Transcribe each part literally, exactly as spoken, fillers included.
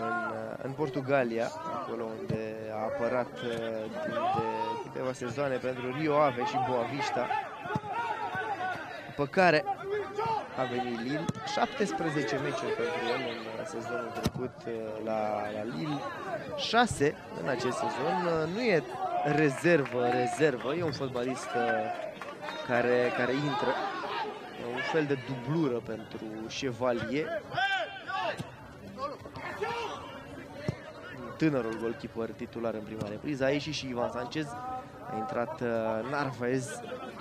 în, în Portugalia, acolo unde a apărat timp de câteva sezoane pentru Rio Ave și Boavista, după care a venit Lille, șaptesprezece meciuri pentru el în sezonul trecut la, la Lille, șase în acest sezon. Nu e rezervă, rezervă, e un fotbalist care, care intră, un fel de dublură pentru Chevalier. Tânărul goalkeeper titular în prima repriză, a ieșit și Ivan Sanchez, a intrat Narvaez.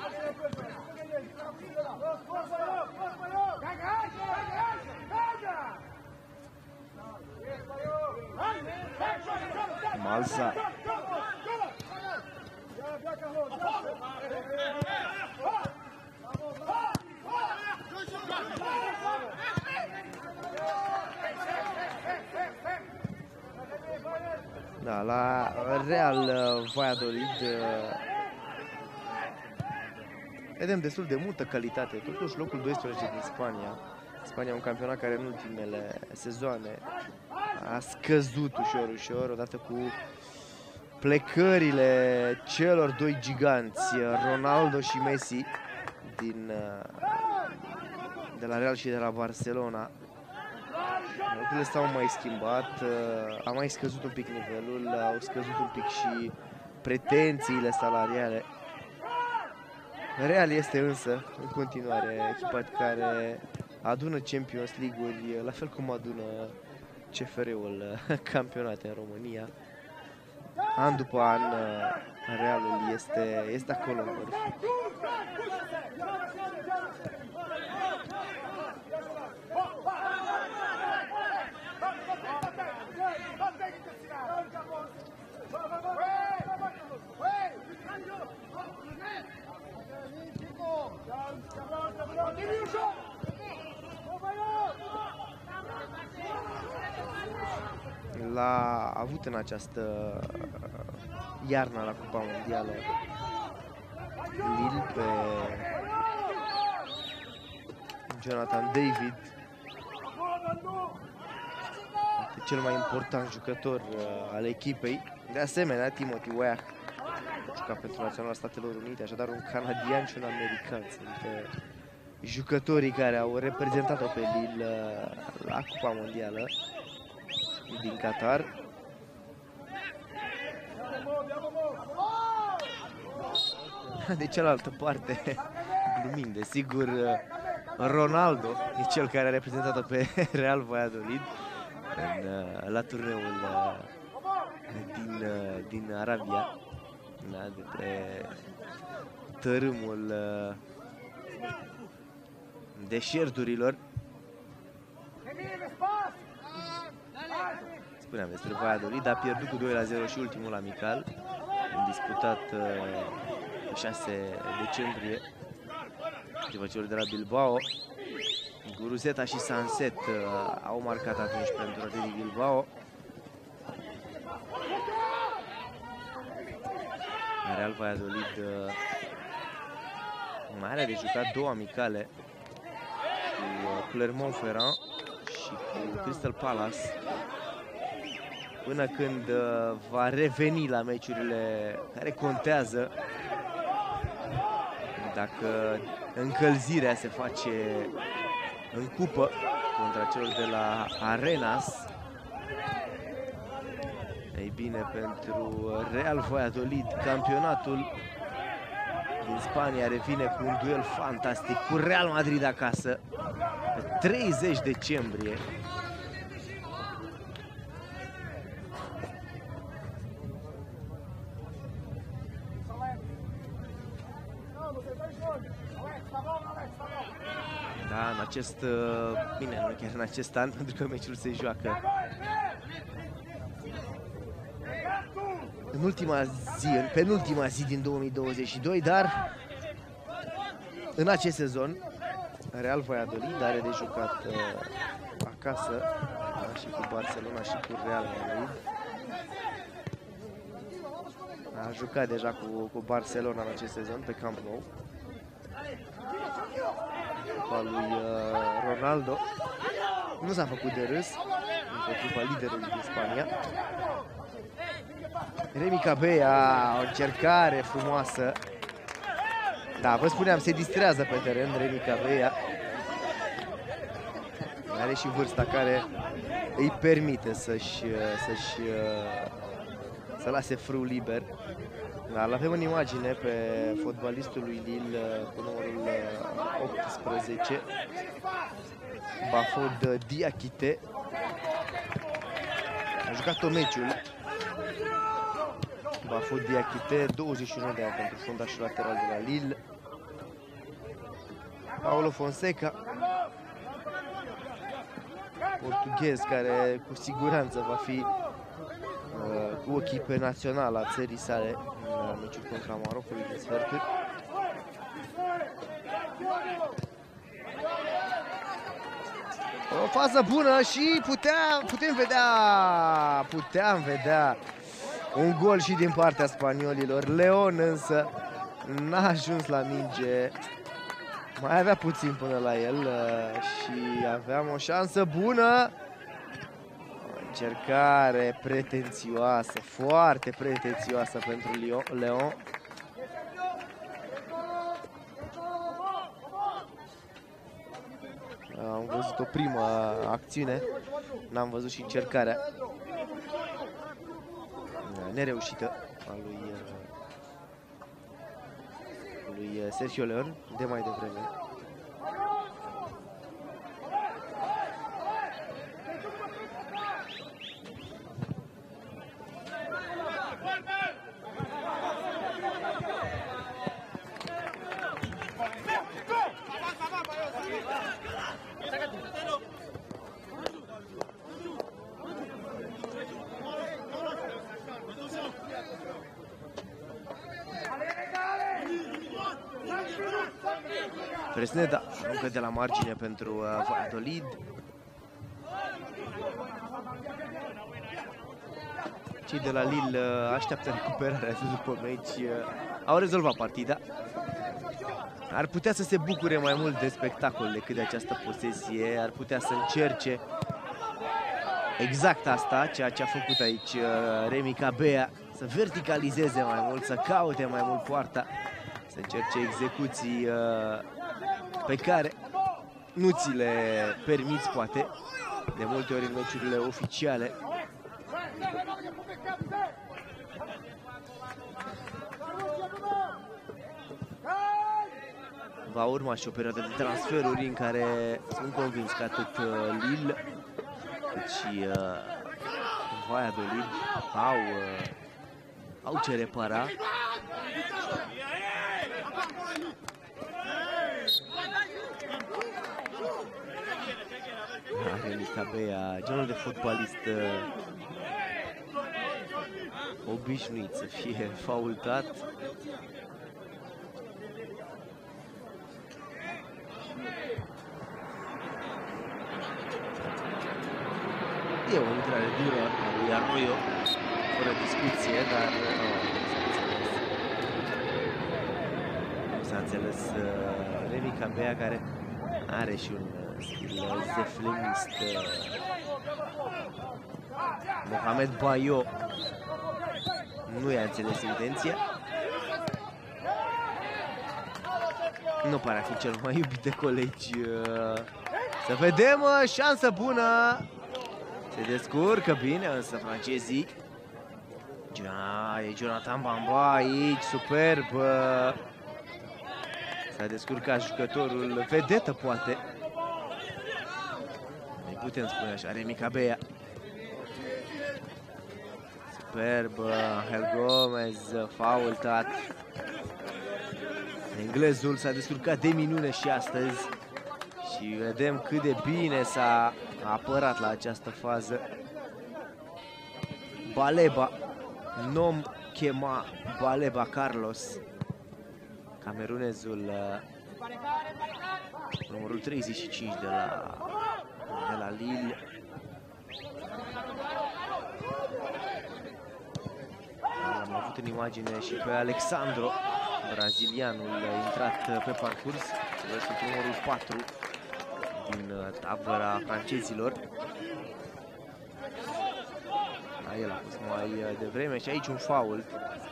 Malsa. Da, la Real Valladolid vedem destul de multă calitate. Totuși locul doisprezece din Spania. Spania, un campionat care în ultimele sezoane a scăzut ușor, ușor, odată cu plecările celor doi giganți, Ronaldo și Messi, din, de la Real și de la Barcelona. Lucrurile s-au mai schimbat, a mai scăzut un pic nivelul, au scăzut un pic și pretențiile salariale. Real este însă în continuare echipa care adună Champions League-uri, la fel cum adună C F R-ul campionate în România. An după an, Realul este, este acolo în vârf. L-a avut în această iarnă la Cupa Mondială Lille pe Jonathan David, cel mai important jucător al echipei. De asemenea, Timothy Weah a jucat pentru Naționala Statelor Unite, așadar un canadian și un american sunt jucătorii care au reprezentat-o pe Lille la Cupa Mondială din Qatar. De cealaltă parte, glumind, desigur, Ronaldo e cel care a reprezentat-o pe Real Valladolid în, la turneul din, din Arabia, da, de pe tărâmul deșerturilor. Spuneam despre Valladolid, a pierdut cu doi la zero și ultimul amical, disputat pe șase decembrie, împotriva celor de la Bilbao. Guruzeta și Sanset au marcat atunci pentru Athletic Bilbao. Real Valladolid mai are de jucat două amicale cu Clermont-Ferrand și cu Crystal Palace, până când uh, va reveni la meciurile care contează, dacă încălzirea se face în cupă contra celor de la Arenas. Ei bine, pentru Real Valladolid, campionatul din Spania revine cu un duel fantastic cu Real Madrid acasă pe treizeci decembrie. Da, în acest, bine, nu chiar în acest an, pentru că meciul se joacă în ultima zi, în penultima zi din două mii douăzeci și doi, dar în acest sezon Real Valladolid are de jucat uh, acasă, da, și cu Barcelona și cu Real Madrid. A jucat deja cu, cu Barcelona în acest sezon pe Camp Nou. Cupa lui uh, Ronaldo nu s-a făcut de râs, împotriva liderului din Spania. Remi Cabea, o încercare frumoasă. Da, vă spuneam, se distrează pe teren Remi Cabea. Are și vârsta care îi permite să-și să-și să lase frâu liber. Da, l-avem în imagine pe fotbalistul lui Lille cu numărul optsprezece, Bafod Diakite. A jucat tot meciul. Bafod Diakite, douăzeci și unu de ani pentru fundașul lateral de la Lille. Paulo Fonseca, portughez, care cu siguranță va fi uh, cu ochii pe naționala țării sale în meciul contra Marocului din sferturi. O fază bună și putea, putem vedea, puteam vedea un gol și din partea spaniolilor. Leon însă n-a ajuns la minge. Mai avea puțin până la el uh, și aveam o șansă bună. O încercare pretențioasă, foarte pretențioasă pentru Leon. Am văzut o primă acțiune, n-am văzut și încercarea nereușită a lui, lui Sergio Leon de mai devreme. Fresneda aruncă de la margine pentru uh, Valladolid. Cei de la Lille uh, așteaptă recuperarea de după meci. Uh, au rezolvat partida. Ar putea să se bucure mai mult de spectacol decât de această posesie. Ar putea să încerce exact asta, ceea ce a făcut aici uh, Remi Cabea. Să verticalizeze mai mult, să caute mai mult poarta, să încerce execuții uh, pe care nu ți le permiți, poate, de multe ori în meciurile oficiale. Va urma și o perioadă de transferuri în care sunt convins că atât Lille cât și uh, Valladolid au, uh, au ce repara. Remi Cabea, genul de fotbalist uh, obișnuit să fie faultat. E o intrare dură a lui Arroyo, fără discuție, dar nu s-a înțeles uh, Remi Cabea, care are și un uh, stil zeflemist. Uh, Mohamed Bayo nu i-a înțeles intenția. Nu pare a fi cel mai iubit de colegi. Uh, să vedem, uh, șansă bună. Se descurcă bine însă francezii. E Jonathan Bamba aici, superb. S-a descurcat jucătorul vedetă, poate. Îi putem spune așa, Remi Cabea. Superb, Angel Gomez, faultat. Englezul s-a descurcat de minune și astăzi. Și vedem cât de bine s-a apărat la această fază. Baleba, Nom Chema Baleba Carlos, camerunezul numărul treizeci și cinci de la, de la Lille. L-am avut în imagine și pe Alexandro, brazilianul intrat pe parcurs, sunt numărul patru din tabăra francezilor. Da, el a fost mai devreme și aici un fault.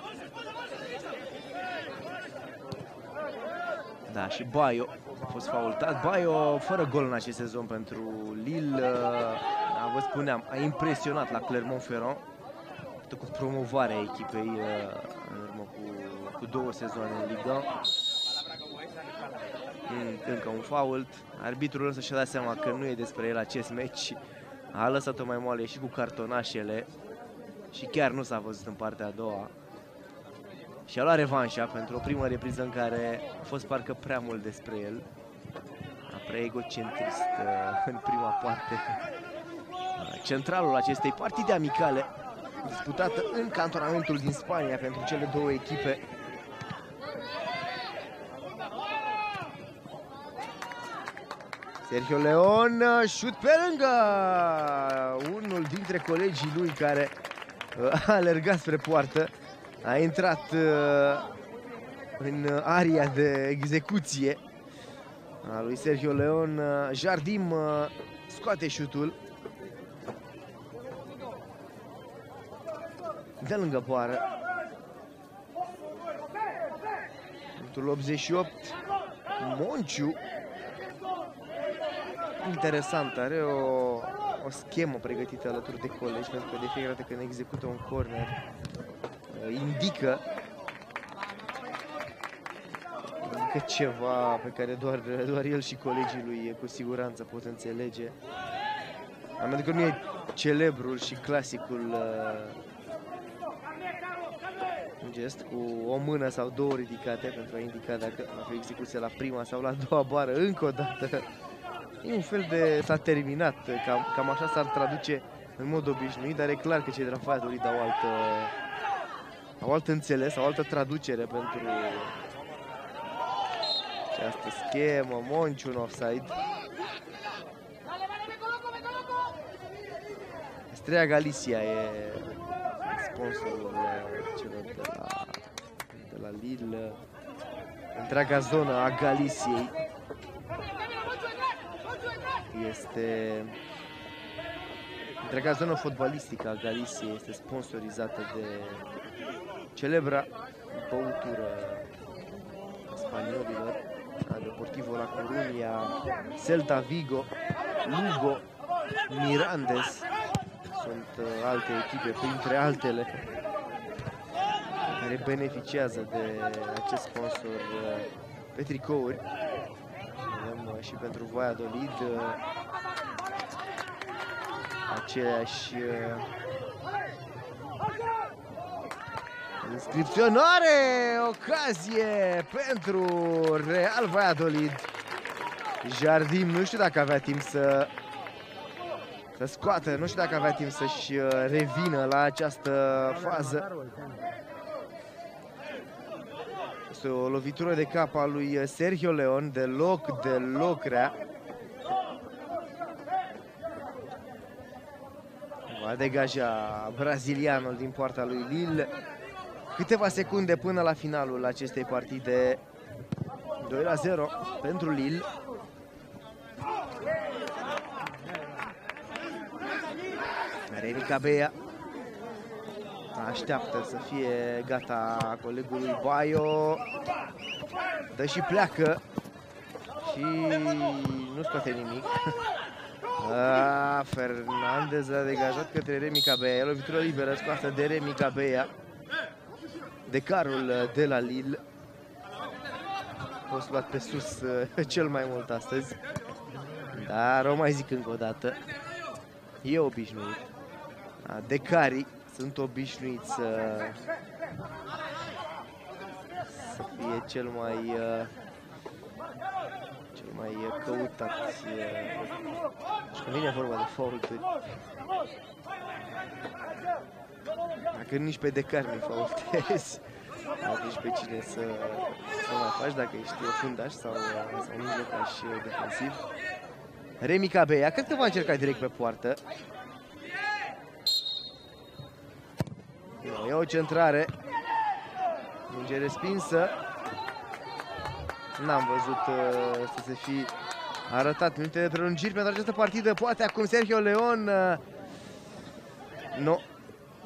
Da, și Baio a fost faultat. Baio fără gol în acest sezon pentru Lille. Da, vă spuneam, a impresionat la Clermont-Ferrand cu promovarea echipei în urmă cu, cu două sezoane în Liga. Încă un fault. Arbitrul însă și-a dat seama că nu e despre el acest meci. A lăsat-o mai moale și cu cartonașele și chiar nu s-a văzut în partea a doua. Și a luat revanșa pentru o primă repriză în care a fost parcă prea mult despre el. Prea egocentrist în prima parte. Centralul acestei partide amicale disputată în cantonamentul din Spania pentru cele două echipe. Sergio Leon, șut pe lângă unul dintre colegii lui care a alergat spre poartă. A intrat în aria de execuție a lui Sergio Leon. Jardim scoate șutul de lângă poară. Minutul optzeci și opt. Monciu. Interesant, are o, o schemă pregătită alături de colegi, pentru că de fiecare dată când execută un corner indică indică ceva pe care doar, doar el și colegii lui cu siguranță pot înțelege. Pentru că nu e celebrul și clasicul uh, gest cu o mână sau două ridicate pentru a indica dacă va fi execuție la prima sau la a doua bară. Încă o dată e un fel de s-a terminat, cam, cam așa s-ar traduce în mod obișnuit, dar e clar că cei de la Valladolid au altă au altă înțeles, au altă traducere pentru această schemă. Monciu în offside. Estrella Galicia e sponsorul celor de la, de la Lille. Întreaga zonă a Galiciei este întreaga zonă fotbalistică a Galiciei este sponsorizată de celebra băutură spaniolilor, Deportivo La Coruña, Celta Vigo, Lugo, Mirandes. Sunt uh, alte echipe, printre altele, care beneficiază de acest sponsor uh, pe tricouri. Avem uh, și pentru Valladolid uh, aceeași uh, inscripționare, ocazie pentru Real Valladolid. Jardim nu știu dacă avea timp să să scoată, nu știu dacă avea timp să-și revină la această fază. Este o lovitură de cap a lui Sergio Leon, deloc, deloc rea. Va degaja brazilianul din poarta lui Lille. Câteva secunde până la finalul acestei partide. doi la zero pentru Lille. Remi Cabea așteaptă să fie gata colegul lui Baio. Dă și pleacă și nu scoate nimic. A, Fernandez a degajat către Remi Cabea. E lovitură liberă scoasă de Remi Cabea, de carul de la Lille. A fost luat pe sus cel mai mult astăzi, dar o mai zic încă o dată, e obișnuit. Decarii sunt obișnuiți să, să fie cel mai cel mai căutat și când vine vorba de faulturi. Dacă nici pe Decari nu-i faultezi, dacă nici pe cine să, să mai faci, dacă ești fundaș sau, sau mijlocaș defensiv. Remi Cabea, cred că va încerca direct pe poartă. E o centrare. Minge respinsă. N-am văzut uh, să se fi arătat minute de prelungiri pentru această partidă. Poate acum Sergio Leon. Uh, nu.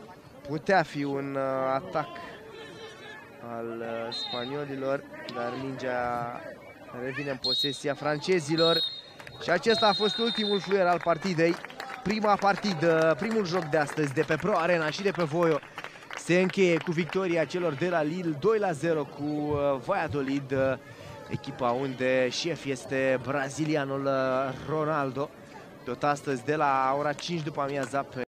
putea fi un uh, atac al uh, spaniolilor, dar mingea revine în posesia francezilor și acesta a fost ultimul fluier al partidei. Prima partidă, primul joc de astăzi de pe Pro Arena și de pe Voio se încheie cu victoria celor de la Lille doi la zero cu uh, Valladolid, uh, echipa unde șef este brazilianul uh, Ronaldo. Tot astăzi de la ora cinci după amiaza pe